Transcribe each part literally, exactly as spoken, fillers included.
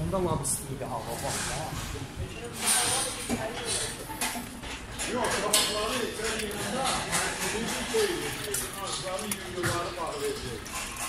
Onda labistiydi hava bakma. Yok, tabakları içeri yığında birinci koyuyor. Ağaçların yığınları bağlayacak.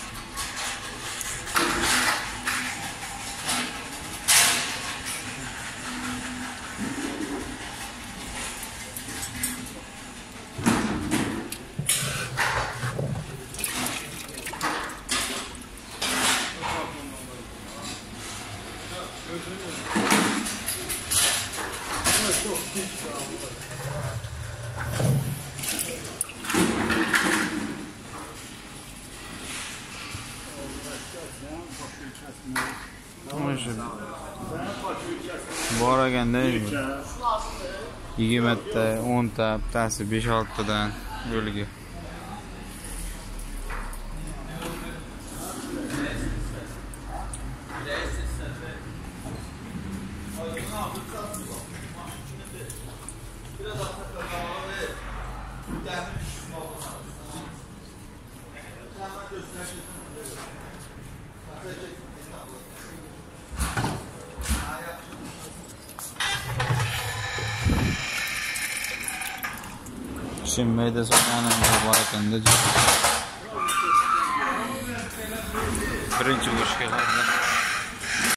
Bor eganda yigirmata, o'nta, bittasi besh oltidan yo'liga. Şimdi so'nani bor ekanda. Birinchi bo'lish kerak.